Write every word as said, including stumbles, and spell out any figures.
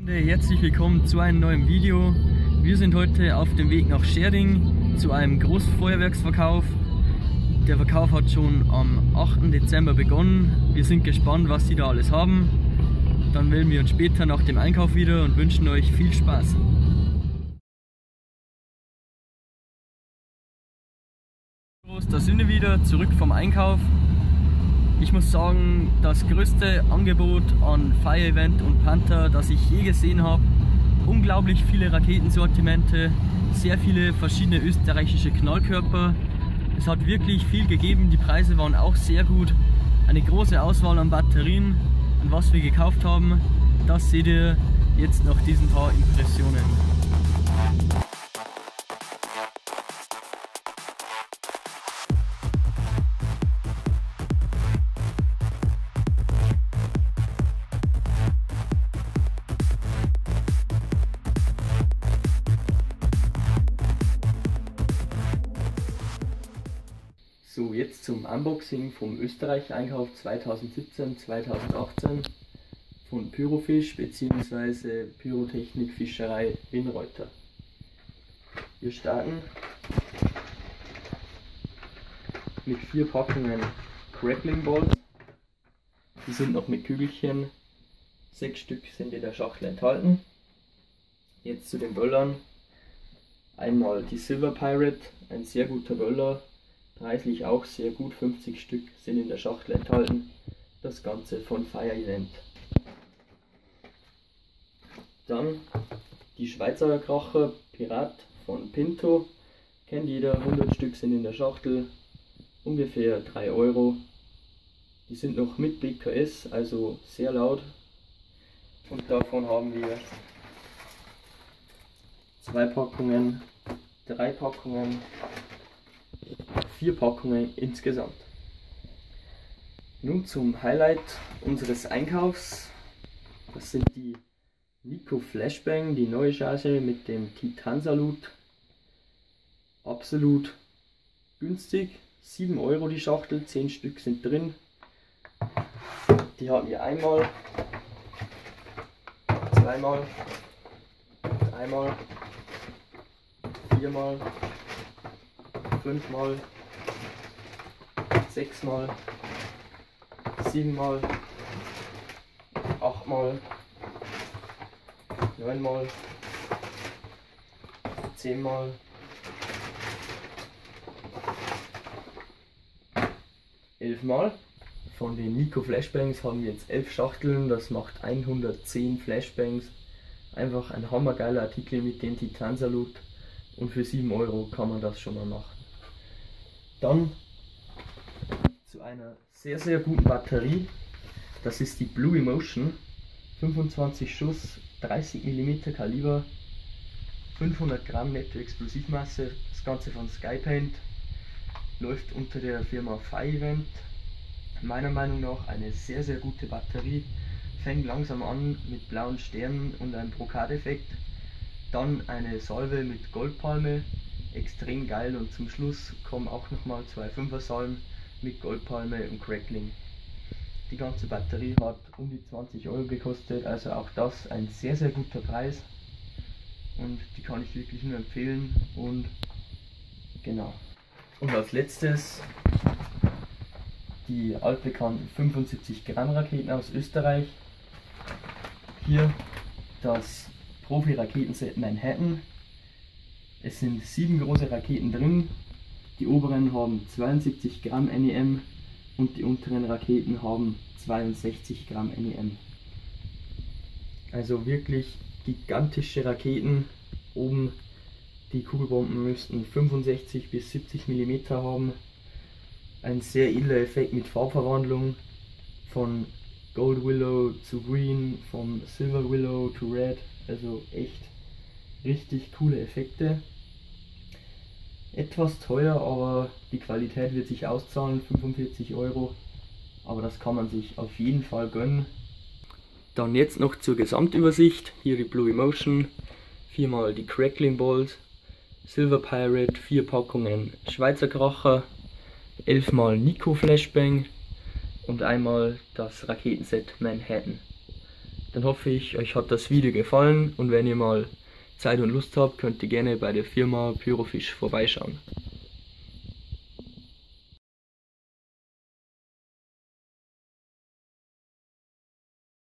Herzlich willkommen zu einem neuen Video. Wir sind heute auf dem Weg nach Schärding zu einem Großfeuerwerksverkauf. Der Verkauf hat schon am achten Dezember begonnen. Wir sind gespannt, was die da alles haben. Dann melden wir uns später nach dem Einkauf wieder und wünschen euch viel Spaß. Da sind wir wieder zurück vom Einkauf. Ich muss sagen, das größte Angebot an Fire Event und Panther, das ich je gesehen habe. Unglaublich viele Raketensortimente, sehr viele verschiedene österreichische Knallkörper. Es hat wirklich viel gegeben, die Preise waren auch sehr gut. Eine große Auswahl an Batterien und was wir gekauft haben, das seht ihr jetzt nach diesen paar Impressionen. So, jetzt zum Unboxing vom Österreich-Einkauf zweitausendsiebzehn zweitausendachtzehn von Pyrofisch bzw. Pyrotechnik Fischerei Wienreuther. Wir starten mit vier Packungen Crackling Balls. Die sind noch mit Kügelchen. Sechs Stück sind in der Schachtel enthalten. Jetzt zu den Böllern. Einmal die Silver Pirate, ein sehr guter Böller. Preislich auch sehr gut, fünfzig Stück sind in der Schachtel enthalten. Das Ganze von Fire Event. Dann die Schweizer Kracher Pirat von Pinto. Kennt jeder, hundert Stück sind in der Schachtel. Ungefähr drei Euro. Die sind noch mit B K S, also sehr laut. Und davon haben wir zwei Packungen, drei Packungen, vier Packungen insgesamt. Nun zum Highlight unseres Einkaufs. Das sind die Nico Flashbang, die neue Charge mit dem Titansalut. Absolut günstig, sieben Euro die Schachtel, zehn Stück sind drin. Die haben wir einmal, zweimal, dreimal, viermal, fünfmal, sechsmal, siebenmal, achtmal, neunmal, zehnmal, elfmal. Von den Nico Flashbangs haben wir jetzt elf Schachteln, das macht hundertzehn Flashbangs. Einfach ein hammergeiler Artikel mit dem Titansalut und für sieben Euro kann man das schon mal machen. Dann zu einer sehr sehr guten Batterie, das ist die Blue Emotion, fünfundzwanzig Schuss, dreißig Millimeter Kaliber, fünfhundert Gramm netto Explosivmasse, das Ganze von Skypaint, läuft unter der Firma Fire Event. Meiner Meinung nach eine sehr sehr gute Batterie, fängt langsam an mit blauen Sternen und einem Brokateffekt, dann eine Salve mit Goldpalme, extrem geil, und zum Schluss kommen auch nochmal zwei Fünfer Salben mit Goldpalme und Crackling. Die ganze Batterie hat um die zwanzig Euro gekostet, also auch das ein sehr sehr guter Preis und die kann ich wirklich nur empfehlen. Und genau. Und als letztes die altbekannten fünfundsiebzig Gramm Raketen aus Österreich. Hier das Profi-Raketenset Manhattan. Es sind sieben große Raketen drin. Die oberen haben zweiundsiebzig Gramm N E M und die unteren Raketen haben zweiundsechzig Gramm N E M. Also wirklich gigantische Raketen. Oben die Kugelbomben müssten fünfundsechzig bis siebzig Millimeter haben. Ein sehr edler Effekt mit Farbverwandlung von Gold Willow zu Green, vom Silver Willow zu Red, also echt richtig coole Effekte. Etwas teuer, aber die Qualität wird sich auszahlen, fünfundvierzig Euro, aber das kann man sich auf jeden Fall gönnen. Dann jetzt noch zur Gesamtübersicht, hier die Blue Emotion, viermal die Crackling Balls, Silver Pirate, vier Packungen Schweizer Kracher, elfmal Nico Flashbang und einmal das Raketenset Manhattan. Dann hoffe ich, euch hat das Video gefallen und wenn ihr mal Zeit und Lust habt, könnt ihr gerne bei der Firma Pyrofish vorbeischauen.